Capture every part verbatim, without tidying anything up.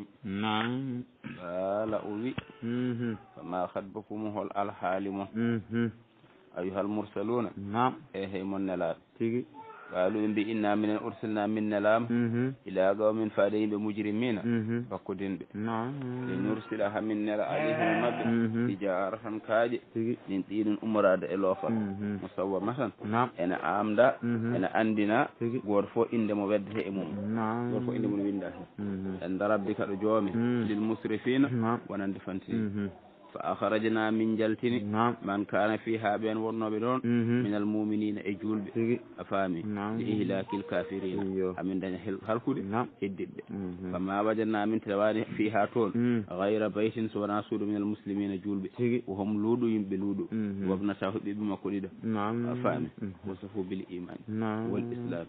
نعم قال أوي فما خطبكم هو الحالم أيها المرسلون نعم إيه من نلام تيجي قالوا إن بإنا من أرسلنا من نلام إلى قوم فادين بمجرمين فقدين نعم لنرسلها من نلا عليهم مب تجارة كاج من طين أمراد إلوفا مسوى مثلا نعم أنا آمدا أنا عندنا غرفو إن دم وده إمم نعم غرفو إن دم وينده عند ربك رجومي للمسرفين ونندفنتين فأخرجنا من جلتني نعم من كان فيها بين ورنوبدون من المؤمنين أجول أفامي لإهلاك الكافرين أمن دنيا هالكود هدد فما وجدنا من تلوان فيها طول غير بيت سوى سود من المسلمين جول وهم لودو ينبلودو وابن شاهد بما كوليدا أفامي وصفوا بالإيمان والإسلام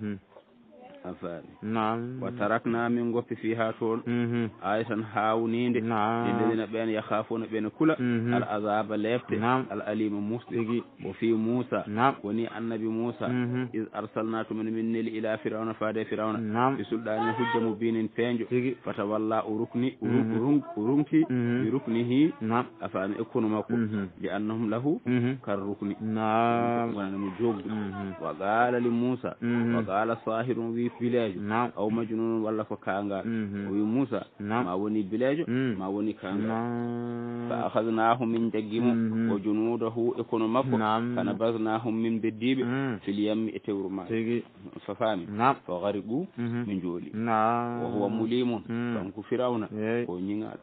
أفاني نعم وتركنا من قف فيها طول آية هاونين نعم الذين بين يخافون بين كل العذاب لفت نعم الأليم مسلم وفي موسى نعم وني النبي موسى إذ أرسلناكم من من إلى فرعون فادي فرعون نعم بسلطان حجة مبين فانجو فتولى أركني أركني بركنه نعم أفاني أكون ماكو لأنهم له كالركن نعم ونمجوب وقال لموسى وقال صاهر village أو مجنون ولا فكانغا وموسى ما وني village ما وني كانغا فأخذناهم من ججيم وجنوده يكون مكو فنبذناهم من بديب في اليم اتورما ففامي فغرقوا من جولي وهو مليم فانكو فرعون ونينغال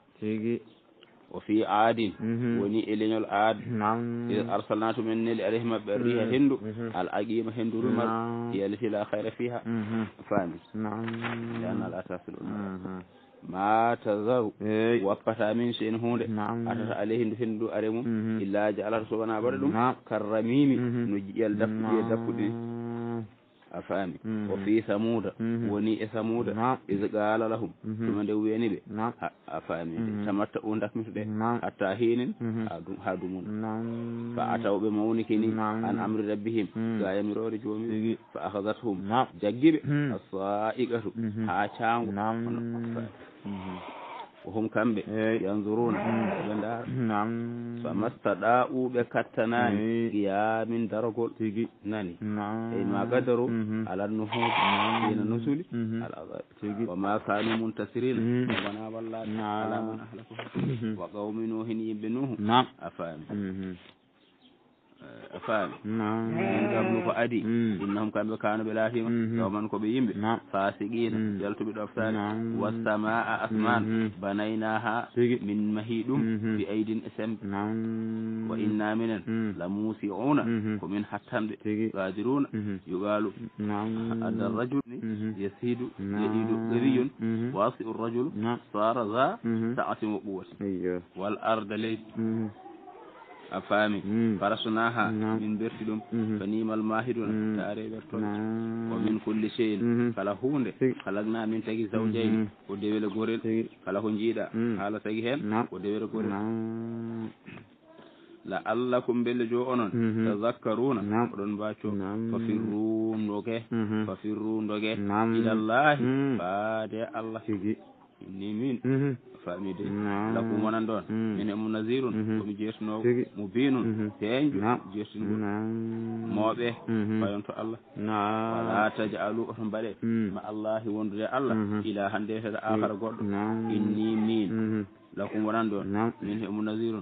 وفي عاد وني إلين العاد إذ أرسلناه من نيل عليهم بريها هندو الأجيم هندو رمال هي التي لا خير فيها فاني لأن الأساس الأمور ما تذر وقفت من شيء هون أتت عليه هندو أرمو إلا جعل سبحانه بردم كالرميم نجي يلدف يلدف دي أفهمي وفي ثمود وني ثمود إذ قال لهم ثم دويني بي أفهمي تمتعون دك مثل حتى حين هادمون فأتوا بمونكني عن أمر ربهم غاية مرور جومي فأخذتهم ججب الصائقة هاشام وهم كم ينظرون فما استدعوا بكتنان يا من درجول ناني ما قدروا على النهوض بين النسل وما كانوا منتصرين ونا والله على من أهلكهم وقوم نوح يبنوه أفهم أفهم من قبل فأدي إنهم كانوا كانوا بلاهم ومن كبيهم فاسقين جلت بدفتان والسماء أسمان بنيناها من مهيد بأيد أسم وإنا من لموسعون ومن حتى قادرون يقال هذا الرجل يسيد يعيد قري واسع الرجل صار ذا سعة وقوة والأرض ليس أفهمي فرسناها من برسلهم فنيم الماهرون تاري برتون ومن كل شيء فلهون خلقنا من تجي زوجين وديول غوريل فلهون جيدا على تجيهن وديول غوريل لعلكم بالجوء تذكرون ودن باشو ففرون دوكه ففرون دوكه إلى الله فادي الله نيمين فامي دي لكم ونندون من منذير كم جيسنو مبين تنج جيسنو موبه فينتو الله ولا تجعلوا بالي مع الله وندري الله الى هنده اخر غد اني مين لكم ونندون من منذير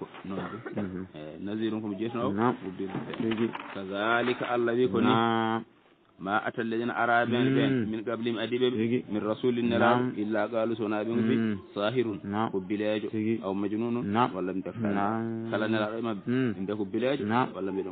نذير كم جيسنو مبين كذلك الله بيكون ما أتى الذين أرادوا من قبلهم أديب من رسول الله إلا قالوا سنابهم في صاهر كبلاج أو مجنون ولا متفعل فلا نرى ما عنده كبلاج ولا مجنون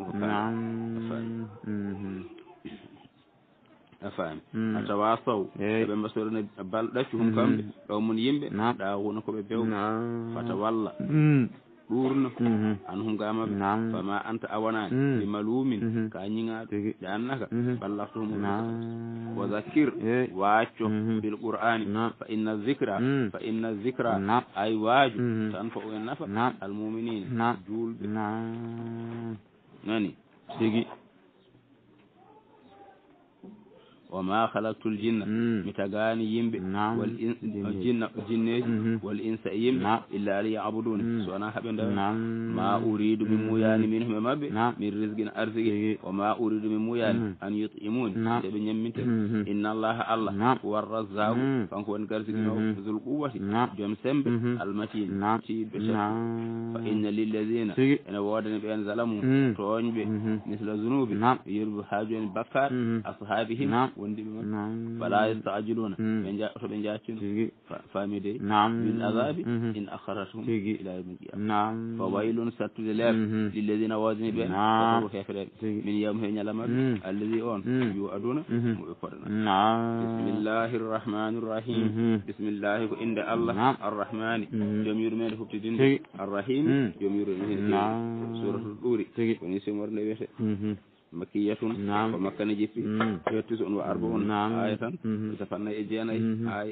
أفهم أتواصوا بين مسؤولين بلدشهم كم أو من يمب داعون كبيو فتولى دورنا أنهم قام فما أنت أونا بملوم كأنينا لأنك بلغتهم وذكر واجه بالقرآن فإن الذكرى فإن الذكرى أي واجه تنفع النفع المؤمنين جول ناني سيجي wa ma khalaqtul jinna mi tagani yimɓe wal jinna jinneji wal insa yimɓe illa liya'budun so ana haɓe ndaw ma uridu min muyani minhum e mabɓe min rizqin arziki wa ma uridu min muyani an yut'imuni de ɓe ñamminte inna allaha allah huwa arrazzaqu kanko woni garsiginowo zul quwwati joom sembe almatin tiɓɓe fa inna lilladina ene wodani ɓen zalamu toñɓe misla zunubi yirbu ha joni bakkar ashabihim wondiɓe mabɓe fala yastajiluna to ɓe jaccino famide bil azabi in akharatuhum ila yawmil qiyamah fa waylun sattude leer lilladina wodani ɓen ko hefreɓe min yawm he ñalamaɓe alladi on yo aduna moɓe poɗana bismillahir rahmanir rahim bismillahi ko inde allah arrahmani joom yurmede huftidinde arrahim joom yurmede suratul ɗuri woni simorde wiyete makkiyatun ko makka ne jippi yettuso on wa arbaun aya tan tafannayi e jeenayi aya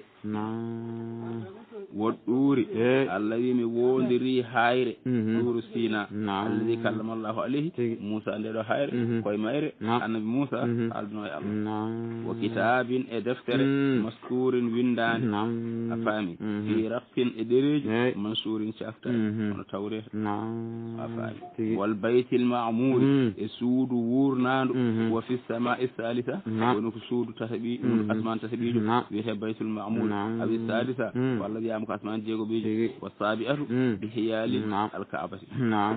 woɗɗuuri allah wi mi wondiri hayre ɗuuru sina alladi kallama allahu alayhi moussa nde ɗo hayre koye mayre annabi moussa alduno e allah wo kitabin e deftere maskurin windande a faami fi raqqin e ɗereji mansurin caftari ono tawreta a faami wal baytil ma'muri e suudu wurnandu wa fi samai salisa woni ko suudu tataɓi asman tataɓijo wiyete baytul ma'mur awi salisa walla wiyama ko asman jeego ɓijo wa sabi'atu bi hiyali alka'bati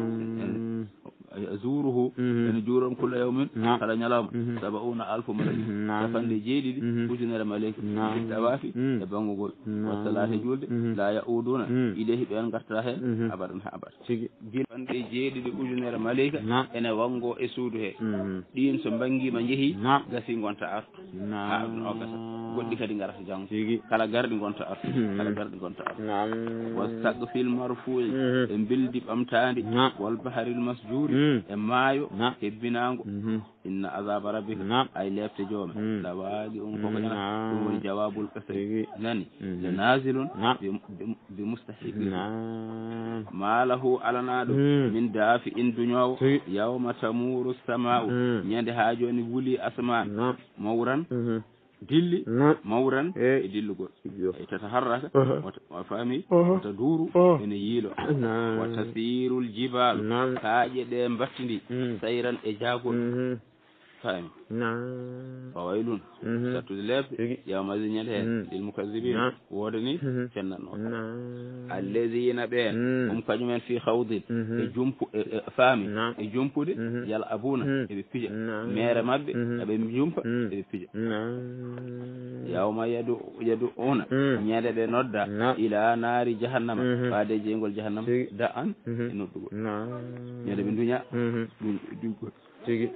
zuruhu ene juuron kulla yawmin kala ñalawma saba'una alfu malaki capande jeeɗiɗi ujunere maleki tawafi e bangugol wa salate julde la ya'uduna ilayhi ɓen gartata hen abadan ha abada capande jeeɗiɗi ujunere maleyka ene wango e suudu he ɗin so banguima jeehi gasi gonta artu ha aduna o gasa goɗɗi kadi garata janggo kala garɗi gonta artu kala garɗi gonta artu wastaqfil marfu'i e bildi ɓamtandi wal baharil masjuri e maayo hebbinago inna azaba rabbika ay lefte joome lawagi on koko ena ɗum woni jawabul qasri nani le nasilun bi mustahiqin ma lahu alanaɗo min daafi in duñowo yawma tamuru sama'u ñande ha joni wuli asman mawran dilli mawran e dillugol e tata harraka wa faami wata duuru ene yiilo wata sirul jibal kaaƴe ɗe mbattindi sayran e jaagol faami fa waylun sattude lebde yawmazi ñande hen lil mukazzibin wodani fennanno alladina ɓen um kañumen fi hawdin e jumpu e faami e jumpude yal abuna eɓe pija mere mabɓe eɓe jumpa eɓe pija yawma yadu yadu una ñande ɓe nodda ila naari jahannama faade jeygol jahannama da an e noddugol ñande ɓe duña duñgol tigi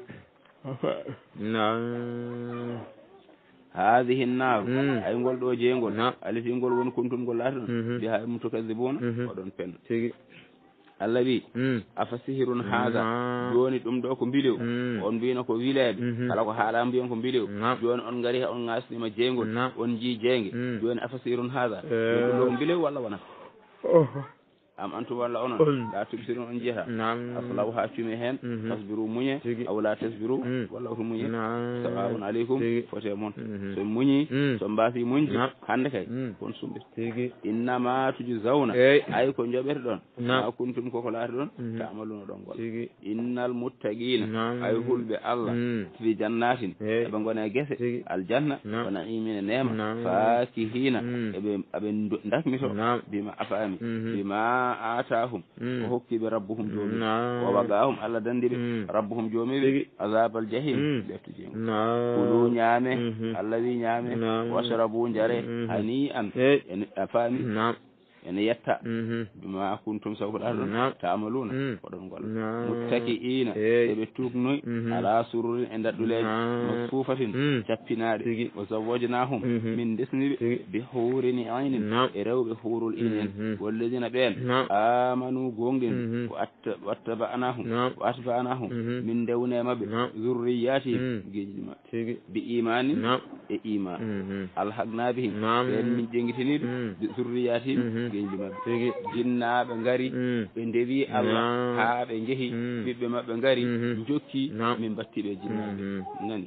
hadihi nnar hay ngol ɗo jeygol alifi ngol woni kuntungol laata ɗon mbi hay mutukazibuna oɗon penna tigi allah wi afa sihirun haga joni ɗum ɗo ko mbilew on mbino ko wileɓe kala ko haala mbiyon ko mbilew joni on gari on gasnima jeygol on jii jeygue joni afa sihirun haga ɗum ɗo ko mbilew walla wona am antum walla onon la tubsirun on jeeta aslaw ha cume hen tasbiru muñe aw la tasbiru walla oto muñe sawa'un aleykum fote moon so muñi so mbasi muñde hande kay kon sumɓe innama tujzawna ay ko joɓete ɗon ma kuntum koko laati ɗon ta'maluna ɗon gol innal muttaqina ay hulɓe allah fi jannatin eɓe gona guese aljanna wa na'imin e nema fakihina eɓe eɓe dakmito bima afami bima atahum o hokkiɓe rabbuhum joomi o wagahum allah dandiɓe rabbuhum joomiɓe azabal jahim ɓeftu jeengo kulu ñaame allah wi ñaame wasrabu jare hani an a faami ene yetta bima kuntum sawkoɗa ɗon tamaluna oɗon golla muttaki'ina eɓe tuknoy ala sururin e dadɗuleji masfufatin cappinaɗe o zawwajnahum min desniɓe bi hurini aynin e rewɓe hurul inen walladina ɓen amanu gonɗin ko wattaba'nahum wa atba'nahum min dewne mabɓe zurriyatihim geji mabɓe bi imanin e iman alhagnabihim ɓen min ƴengitiniɓe bi zurriyatihim geñli maɓɓe jinnaɓe ngari ɓe ndewi Allah haa ɓe jeehi ɓiɓɓe maɓɓe ngari jokki min battiɓe jinnaɓe nani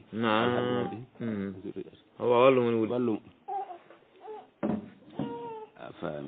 awa wallu mon wuli wallu a faami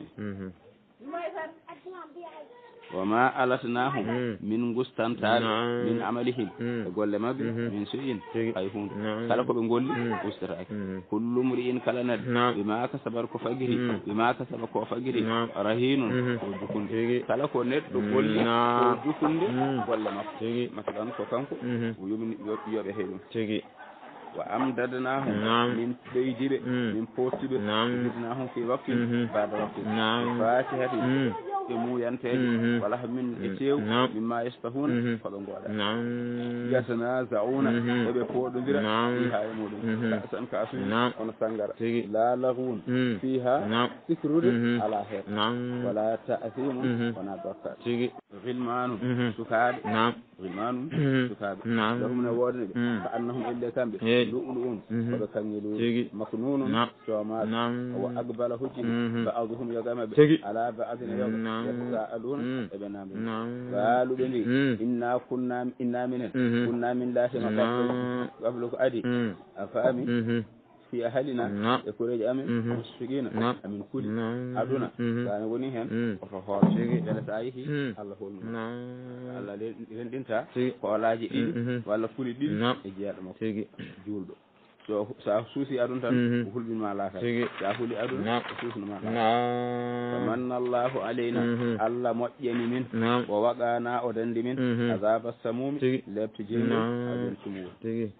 wama alatnahum min gustantaɓe min amalihim e golle mabɓe min suyin hay hunde kala koɓe golli ustataki kullu mri'in kala neɗɗo bima kasabat ko fagiri bima kasaba ko fagiri rahinun ko jukunde kala ko neɗɗo golli ko jukunde golle makko masalan ko kanko yumni yoɓe heɗum wa amdadnahum min ɓeydiɓe min postiɓe zidnahum fi waqtin bada waqtin fatihati e muyanteje wala min e tew mimma yastahuna koɓe gooɗa yatanaza'una eɓe poɗodira fiha e muɗum kasan kasuji kono sangara la laghun fiha sikrude ala heet wala ta'thimun wona bakkat gilmanu sukaɓe gilmanu sukaɓe lahum ne wodane ɓe ka annahum ille kamɓe lu'lu'un koɓe kanŋeluji maknunun comaɓe wa aqbala hujji ba'aduhum yogamaɓe ala ba'adine yoga yasa'aluna eɓe namde gaaluɓe ndi inna kunna inna minen kunna min laahima gaflu ko adi a faami fi ahalina e kureji amen musfiqina amin kuli aduna sane woni hen oto hoolo ɓene sa yeehi Allah holnuma Allah renɗinta hoolaji ɗiɗi walla kuli ɗiɗi e jeeɗo makko juulɗo so sa suusi aduna tan ko hulɓinma laata sa huuli aduna ko suusnoma laata manna Allahu alayna Allah moƴƴani min o waɗana o dandi min azaba samumi lebte jeyɗe aɗen sumuwo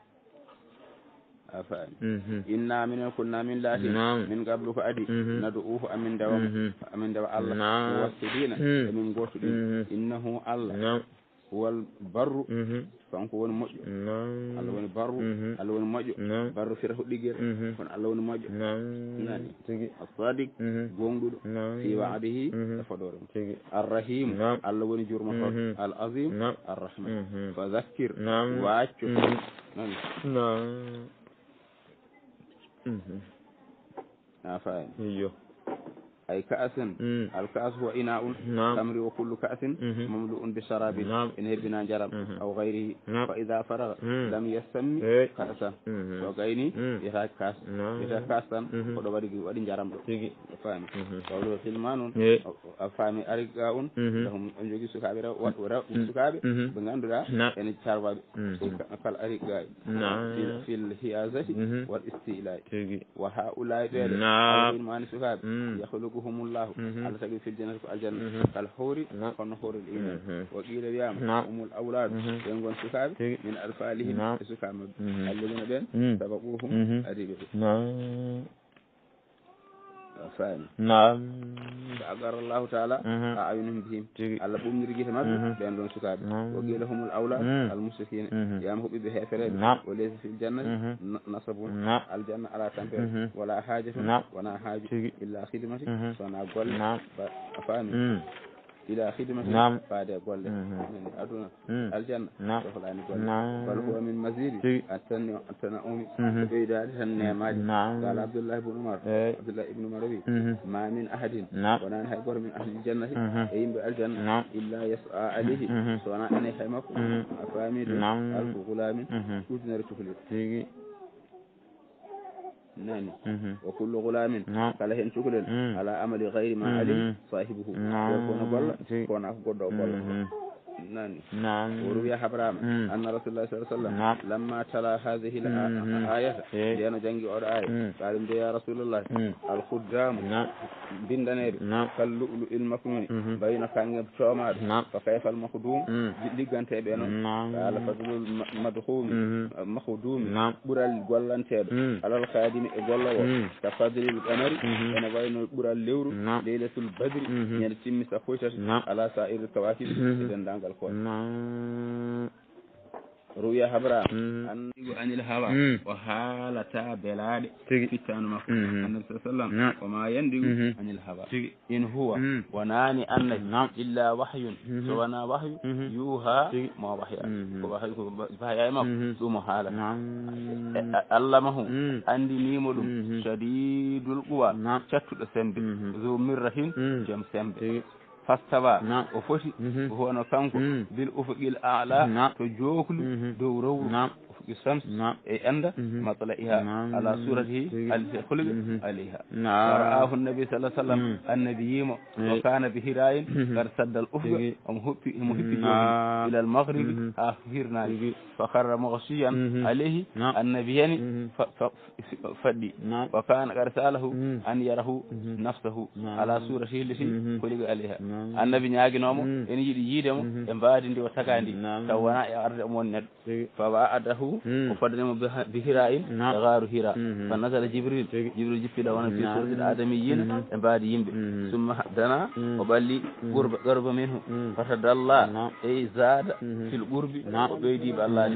a faami inna minen kunna min laati min gablu ko adi nadu uhu amin dewam amin dewa Allah wassidina emin gotuɗin innahu Allah huwal barru kanko woni moƴƴo Allah woni barru Allah woni moƴƴo barru fira huɗɗiguere kono Allah woni moƴƴo nani as-sadiq gonɗuɗo fi wa'dihi e fodore mum ar-rahim Allah woni jurmotoɗo al-azim ar-rahman fa zakkir waccu nani a faami iyo ay ka'asin al-ka'as huwa ina'un tamri wa kullu ka'asin mamlu'un bi sharabin in hebbina jaram aw ghayrihi fa idha faragha lam yastammi ka'asan so gayni yata kas yata kasan ko do wadi wadi jaram do faami wawlo silmanun a faami ariga'un dum on jogi sukabe ra wa sukabe be ganduda en charwabe kal ariga'i fil hiyazati wal istila'i wa ha'ula'i be al-iman sukabe yakhluqu humullahu ala tagi fil jannati ko aljanna kal hawri kono hawri iman wa qila yama umul awlad ben gon sukabe min alfalihim sukabe alladina ben sabaquhum aribe faami naam agar Allah taala a ayunum bihim Allah bumniri gite mabbe ben don sukabe wa qila humul awlad al muslimin yam hubbi be hefere wa laysa fil jannati nasabun al janna ala tampere wala hajatun wana haju illa khidmati sana gol faami ila khidmati faade golle ni aduna aljanna sohlani golle wal huwa min mazidi atani atana umi beydade tan nemaji qala Abdullah ibn Umar Abdullah ibn Umar wi ma min ahadin wana hay gor min ahli jannati e yimbe aljanna illa yas'a alayhi sona ane haymako afami al gulamin kudnar tuhli nani wa kullu ghulamin kala hen cukulen ala amali ghayri ma alim sahibuhu kono golla kono ko goddo golla nani وروي حبرام أن رسول الله صلى الله عليه وسلم لما تلا هذه الآية لأنه جنجي أور آية قال يا رسول الله الخدام بندنير كاللؤلؤ المكنون بين كان شومار فكيف المخدوم لغانتي بينو قال فضل المدخوم مخدوم برال غولانتي على الخادم غولو كفضل القمر انا بين برال ليورو ليلة البدر يعني تيمي سفويتات على سائر الكواكب دندان ruya habra an anil hawa wa halata belade fitanu makko annabi sallallahu alaihi wasallam wa ma yandigu anil hawa in huwa wa nani annabi illa wahyun so wana wahyu yuha ma wahya ko wahyu ko bahaya makko dum hala allamahu andi nimo dum shadidul quwa cattudo sembe zo mirrahin jam sembe fastawa o foti hono kanko bil ufuqil a'la to joklu dow rewru ufuqi shams e anda matlaiha ala suratihi alati khulq alaiha ra'ahu an-nabi sallallahu alaihi wasallam annabiyimo wa kana bi hirayin qad sadda al-ufuq am huppi am huppi ila al-maghrib afirna fa kharra maghshiyan alaihi annabiyani faddi wa kana qad salahu an yarahu nafsuhu ala suratihi allati khulq alaiha annabi ñaaginomo en yiɗi yiidemo e mbaadi ndi o tagandi taw wona e arde omon neɗɗo fa wa'adahu o faddanimo bi hira in e gaaru hira fa nasala jibril jibril jippiɗa wona fi suratil adamiyina e mbaadi yimɓe summa dana o ɓalli gurba garba minhu fatadalla e zada fil qurbi o ɓeydiɓe allani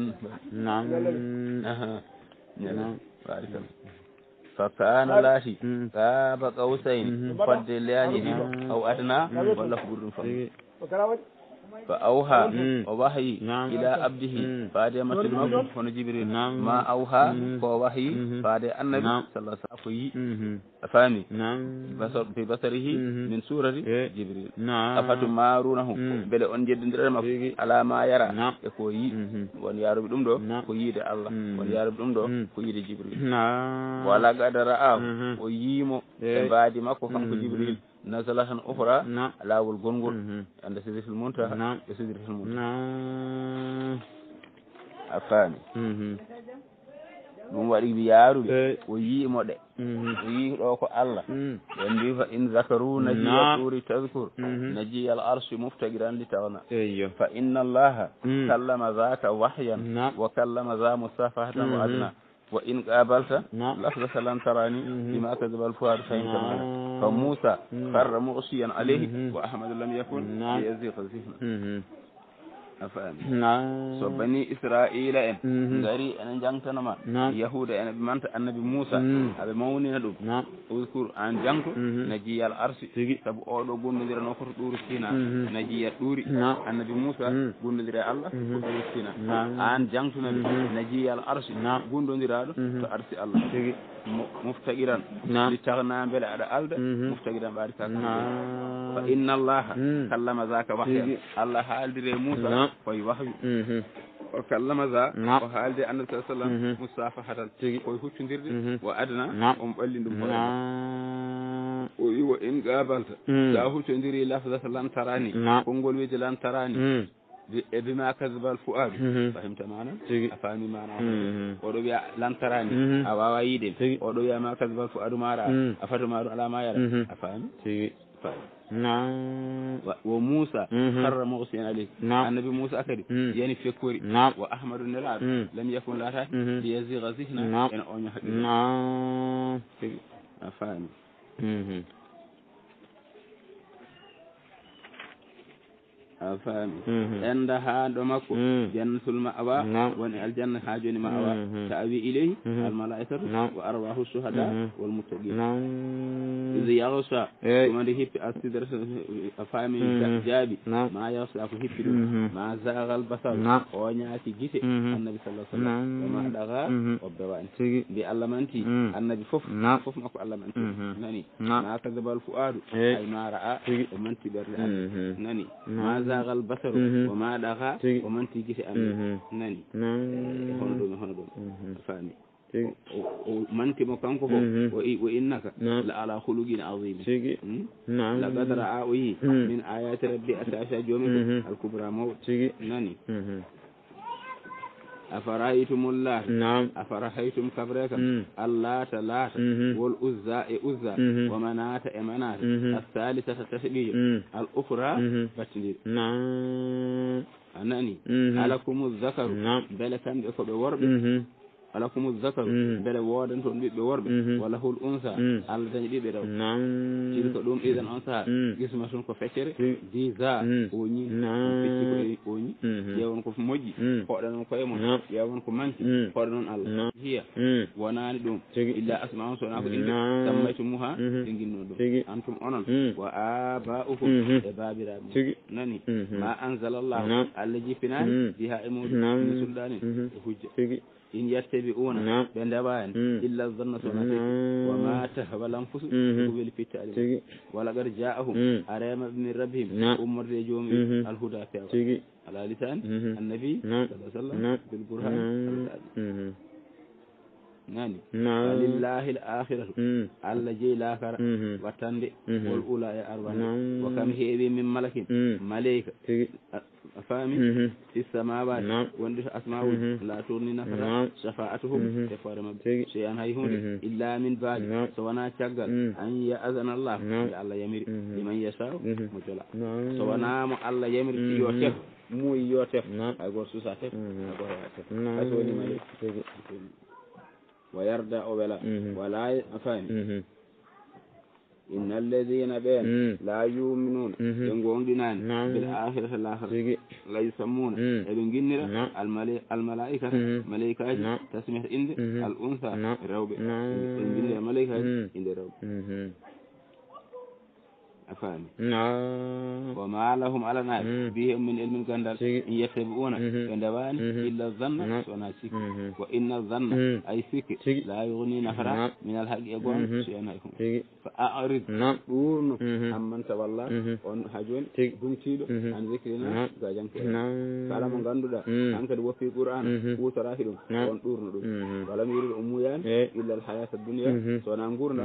barikalla فكان لاتي كاب قوسين فد لاني او ادنى ولا فبرن فم فاوها ووحي الى عبده فادي مثل ما فن جبريل ما اوها ووحي فادي النبي صلى الله عليه وسلم فامي بصر في بصره من سوره جبريل افتم مارونه بل اون جدندر ما على ما يرى ko yi won yarubi dum do ko yide Allah won yarubi dum do ko yide jibril wala gadara am o yimo e baadi makko kanko jibril nazalatan ukhra lawul gongol anda sidratul muntaha e sidratul muntaha afani dum wadi bi yarubi o yimo de o yi do ko Allah en bi fa in zakaruna jiyaturi tadhkur naji al arsh muftagiran li tawna fa inna Allah kallama zaka wahyan wa kallama za musafahatan wa adna wa in qabalta lafza lan tarani bima kadhaba al fuad fa in tamana fa Musa farra mu'siyan alayhi wa Ahmad lam yakun yazid qazihna afami so bani israila en ngari en jangtanama yahuda en be manta annabi Musa abe mawnina dum uzkur an jangto naji al arsi sabu o do gondodira no ko duru sina naji ya duri annabi Musa gondodira Allah ko duru sina an jangtuna naji al arsi gondodira do to arsi Allah muftagiran li taghna bel ada alda muftagiran barika fa inna Allah kallama zaka wahya Allah haldire Musa koy wahyu o kallama za o haalde annabi sallallahu alaihi wasallam musafahatan koy huccondirde wa adna on balli dum o wi wa in gabalta sa huccondiri lafzata lan tarani kongol weji lan tarani e bima kasbal fuad fahimta mana afani mana o do wiya lan tarani a wawa yide o do wiya ma kasbal fuad mara afatu maru ala ma yara afani نعم وموسى حرم غسين عليه النبي موسى أكد يعني فكوري وأحمد النلعب لم يكن لا ليزيغ ذهنا يعني أوني حقيقة نعم أفاني afami enda ha do makko jannatul ma'wa woni aljanna ha joni ma'wa ta'awi ilayhi al malaikatu wa arwahu shuhada wal muttaqin idh yaghsha kuma de hippi asidar afami jabi ma yaghsha ko hippi ma zagal basar o nyaati gite annabi sallallahu alaihi wasallam ma daga o bewani bi allamanti annabi fof fof mako allamanti nani ma kadabal fuadu ay ma ra'a o manti berle nani ma zagal basar wa ma daga o manti gite annabi nani hono do hono do fami o manti mo kanko ko o o innaka la ala khuluqin azim la qadara awi min ayati rabbi asasha jomi al kubra mawt nani أفرأيتم الله نعم أفرأيتم كبرك اللات لات والعزى عزى ومناة مناة الثالثة تسبيح الأخرى بتنير نعم أنني ألكم الذكر بل كان بكم ورب wala kumu zakaru beele woodan toon ɓiɓɓe worɓe wala hul unsa Allah dañi ɓiɓɓe rew tilka ɗum ɗiɗen on saha gisma tun ko feccere disa oñi fecci ko oñi ƴeewon ko moƴƴi hoɗa noon koye mon ƴeewon ko manki hoɗa noon Allah hiya wonani ɗum illa asma on sowona ko inde sammaytumuha ɓe ginno ɗum antum onon wa aba'ukum e babiraɓe nani ma anzalallahu Allah jippinani biha e muɗum min sulɗanin e hujja in yattabi'una ɓe ndewani illa zanna sowona tekki wa ma tahwa lanfusu ko weli pittali wala qad ja'ahum aremaɓe min rabbihim ummorde e joomum alhuda fewa ala lisani annabi sallallahu sallam bil burhan nani walillahi al akhiratu Allah jeyi lakara wattande wol ula e arwana wa kam heewi min malakin malayka fami fi samawati wonde to asma'ul la turni nafata shafa'atuhum e fore mabbe sey an hay hunde illa min ba'di so wana caggal an ya azana Allah ya Allah yamiri liman yasha mo jola so wana mo Allah yamiri ti yo tef muy yo tef ay go susa tef ay go ya tef ay woni malik wa yarda o wala wala afani إن الذين بين لا يؤمنون ينقوننا بالآخرة الآخرة لا يسمون ابن جنرة الملائكة ملائكة تسمح عند الأنثى الروب ابن جنرة ملائكة عند الروب أفاني وما لهم على نار بهم من علم كندل إن يتبعون كندوان إلا الظن وناسك وإن الظن أي فيك لا يغني نفرا من الحق يقوم شيئا يكون فأعرض دون أمن تولى ونحجون دمتيد عن ذكرنا كجنك فعلا من قندو دا أنك دو في القرآن وتراهدون ونطورنا ولم يرد أمويان إلا الحياة الدنيا وننقرنا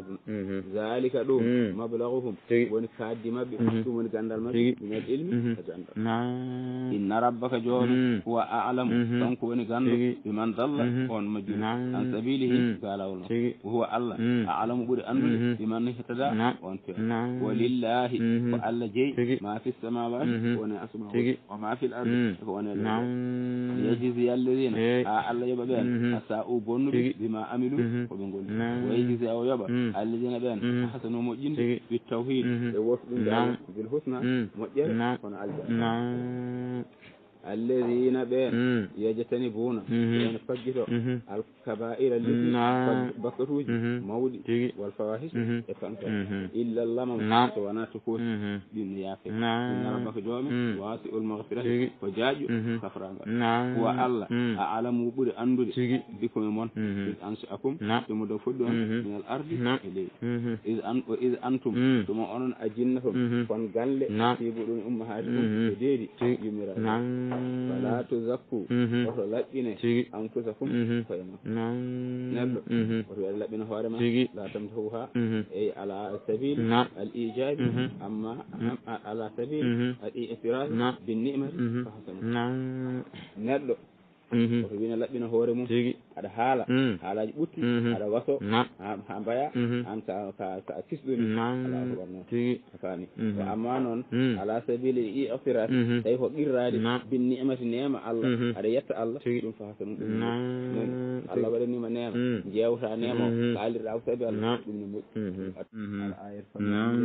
ذلك دوم مبلغهم woni kaaddi mabɓe ɗum woni gandal mabɓe min ilmi e gandal inna rabbaka jooɗo huwa a'lamu kanko woni ganndo biman dalla on majjuri an sabilihi ga lawol makko huwa Allah a'lamu ɓuri andude biman ihtada on fe walillahi ko Allah jeyi ma fi samawati woni asma'u wa ma fil ardi ko woni yajzi alladhina a Allah yoɓa ɓen asa'u bonnuɓe bima amilu ko ɓe golli wa yajzi o yoɓa alladhina ɓen hasanu moƴƴinde bit tawhid e wofɗum dal bil husna moƴƴere kono aljanna alladhina ɓen yajtanibuna ɓen faggito al kaba'ira liɗɗi bakkatuji mawɗi wal fawahis e fanka illa lamam so wona to kooti ɗin no yaafe inna rabbaka joomi wasi'ul maghfirati ko jaaju kafranga wa Allah a alamu ɓuri andude bikomi mon iz ansa'akum tomo dow fuɗɗi on min al ardi e leydi iz an o iz antum tomo onon a jinnatum kon galle sibu ɗum ummahatikum e deedi yummiraɓe fala tuzakku oto laɓɓine anfusakum koye ma neɗɗo oto waɗa laɓɓina hoore ma la tamtahuha ey ala sabil al ijabi amma ala sabil al i'tiraf bin ni'mati fa hasana neɗɗo oto wina laɓɓina hoore mum aɗa haala haalaji ɓutti aɗa waso ha mbaya an ka ka kisɗumi ala ko ɓarno afani o amma noon ala sabili i offirat tawi ko qirrade bin ni'mati nema Allah aɗa yetta Allah ɗum fa hasa ɗum ɗum Allah waɗanima nema jewta nema o kaalirɗa ko sabi Allah ɗum ne moƴƴi al ayat fa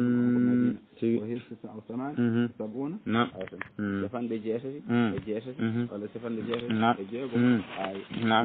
o hirsutu aw saman sabuna defande jeetati e jeetati walla defande jeetati e jeego ay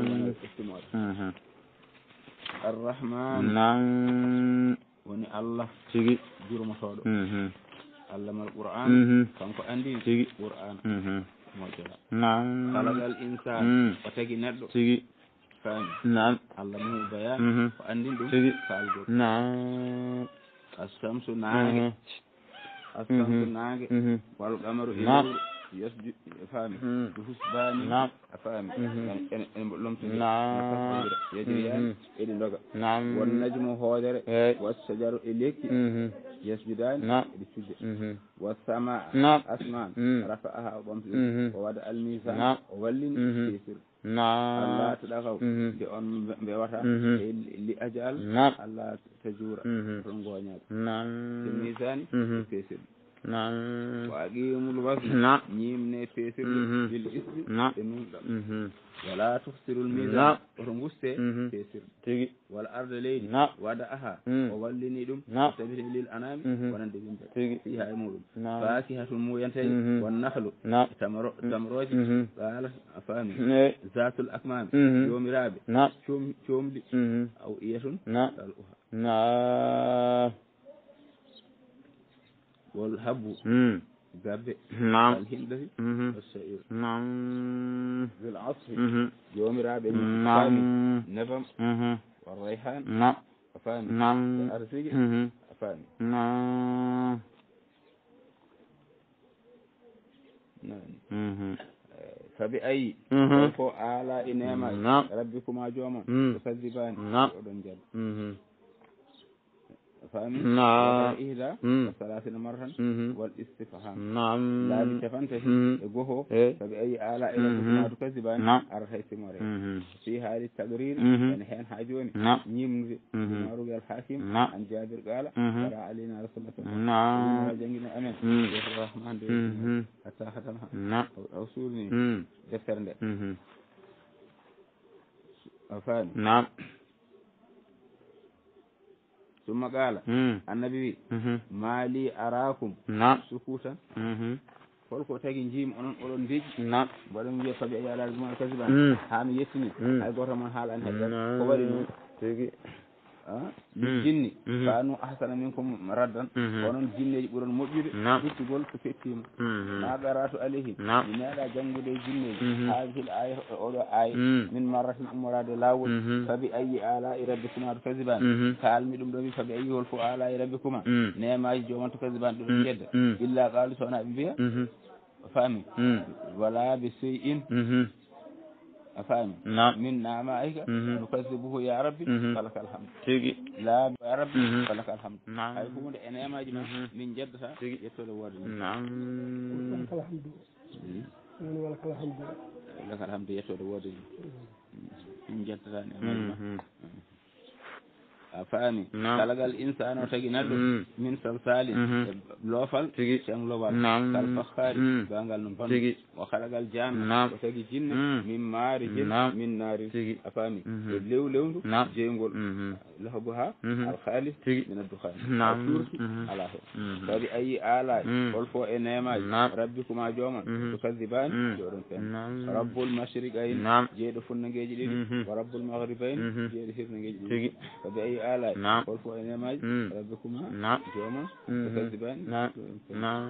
arrahman woni Allah tigi jurmotoɗo Allah mal qur'an kanko andi tigi qur'an moƴƴoɗa kalagal insan o tagi neɗɗo tigi fami Allah mu bayan ko andin ɗum tigi kalgo as-samsu naage as-samsu naage wal qamaru ilayhi yasjud fami husbani afami en en lomti yajriyan edi doga won najmu hodere was shajaru eleki yasjudani edi sujde was sama asman rafa'aha bamti wa wada al mizan wallin fisir Allah tadakaw de on be wata li ajal Allah tajura ton goñal al mizan fisir نعم وأقيم الوزن نعم نيم نفسر بالإسر نعم نون ولا تخسر الميزان نعم ورموسته تسر تيجي والأرض ليدي نعم ودأها وولني دم نعم تبه للأنام ونند بنت تيجي فيها مولد نعم فاكهة موينتي والنخل نعم تمروج قال أفهمي ذات الأكمام يوم رابع نعم شوم شوم لي أو إيش نعم نعم والهب قبل نعم الهندسي والشعير نعم بالعصر يوم رابع نعم نبم والريحان نعم أفهمي نعم والأرزق أفهمي نعم نعم فبأي فو آلاء نعمة ربكما جوما تكذبان نعم فهمي نعم إهدى وثلاثين مرة والاستفهام نعم لا بتفنته يقوه فبأي آلاء ربكما تكذبان أرخي سماري في هذه التقرير يعني حين حاجوني نيم مارو الحاكم عن جابر قال ترى علينا رسول الله نعم جنجنا أمين الرحمن حتى ختمها أو سورني دفتر ده أفهم نعم ثم قال النبي ما لي أراكم نعم سكوتا فولكو تاغي نجيم اونون اولون ديج نعم بدون وي فبي يالا دum كذبان حام يتني اي غوتو من حال ان هذا كو ولي نون تيغي اه جيني كانوا احسن منكم ردا ونون جيني بورون موجيده ديتي gol ko fettima ma garatu alayhi ni nada jangude jinni hadhihi al-ayah odo ay min marratin umrade lawul fabi ayi ala rabbikuma kaziban kalmi dum do mi fabi ayi wal fu ala rabbikuma nemaji jomanto kaziban do jedda illa qalu sona biya فاهمي ولا بشيء أفهم من نعمائك نكذبه يا ربي فلك الحمد لا يا ربي فلك الحمد أي كون أنا ما جمع من جدها يتولى وارد نعم لك الحمد ولك الحمد لك الحمد يتولى وارد من جدها نعم فاني خلق الانسان وتجناد من صلصال لوفال سان لوبال كالفخار بانغال نون فان وخلق الجان وتجي جن من مارج من نار افامي لو لو جينغول لهبها الخالص من الدخان السور على فبي اي آلاء والفو انما ربكما جوما تكذبان جورن رب المشرقين جيد فننجي دي ورب المغربين جيد هرنجي دي فبي اي آلاء نعم والفو انما ربكما نعم جوما تكذبان نعم نعم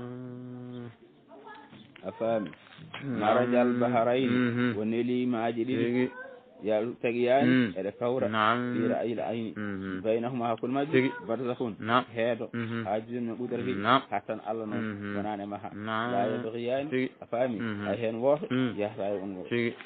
أفهم مرج البحرين ونيلي ماجدين يا تجيان إلى كورة في رأي العين بينهما كل مجد برزخون هذا عاجز من قدره حتى الله نور ونان مها لا يبغيان أفهمي أهين واحد يحرى أنور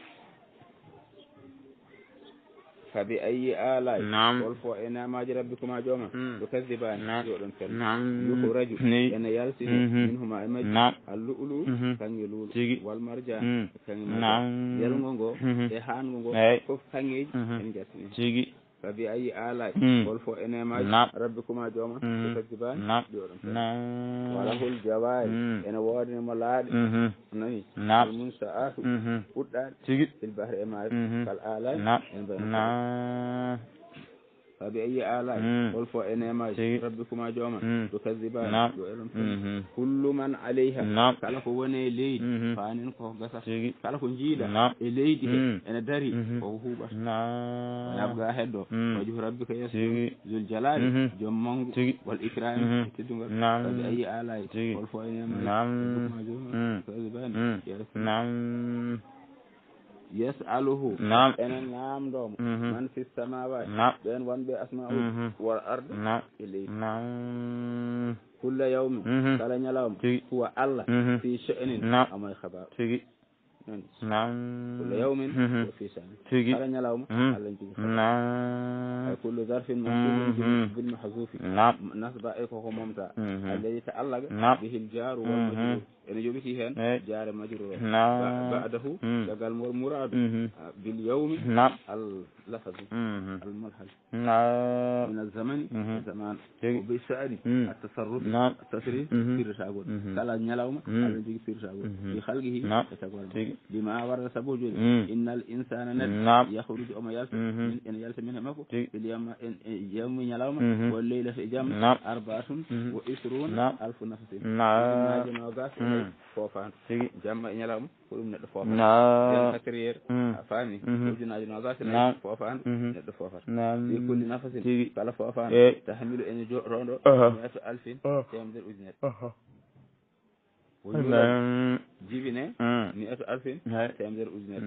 فبأي آلاء والفو إنما ربكما جوما تكذبان نعم يخرج أن يلسل منهما إمج اللؤلؤ كان يلول والمرجان كان يلونغو إحانغو كف كان يج كان جاسمي فبأي آلاء والفو إنما ربكما جوما تكذبان وله الجوار إن وادن ملاد نبي المنشآت قدان في البحر إمار كالآلاء فبأي آلاء والفو إنما ربكما جوما تكذبان كل من عليها كالكو وني ليد فانين كو غسا كالكو جيدا ليد أنا داري وهو بس ويبقى هدو وجه ربك يسوع ذو الجلال جمّن والإكرام تدعو فبأي آلاء والفو إنما ربكما جوما تكذبان نعم يسأله نعم أنا نعم دوم من في السماوات بين وان بأسماء والأرض إليه نعم كل يوم كلا يوم هو الله في شأن أما خبر نعم كل يوم هو في شأن كلا يوم الله يجيب نعم كل ظرف منصوب بالمحذوف نصب إيكو ممتع الذي تعلق به الجار والمجرور ene yoɓiti hen jaare majrur o نعم ba'dahu dagal mol muradu bil yawmi al lafaz al mulhal نعم من الزمن زمان وبالسعر التصرف التصريف في رشاقون كلا نيلاوما على جيك في رشاقون في خلقه تشاقون بما ورد سبوجه إن الإنسان نت يخرج أما يلس من إن يلس منه مكو في اليوم يوم نيلاوما والليلة في جام أربعة وعشرون ألف نفس نعم جنوغاس فوفان جام نيلاوما كلهم نت فوفان نعم كثير فاني وجنا جنوغاس فوفان نت فوفان في كل نفس كلا فوفان تحمل إن جو روندو مئة ألف تمدر أجنر ويولد جيبنا مئة ألف تمدر أجنر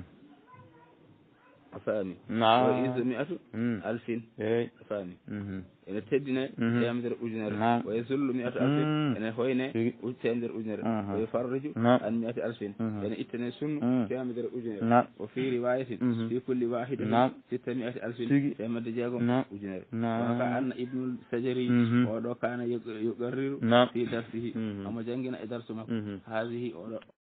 فاني وإذا مئة ألف فاني إن تدنا تمدر أجنر ويزل مئة ألف إن هوينا تمدر أجنر ويفرج عن مئة ألف إن إتنا سن تمدر أجنر وفي رواية في كل واحد ستمائة ألف تمدر جاكم أجنر وكأن ابن السجري ودو كان يقرر في درسه أما جنجنا درس هذه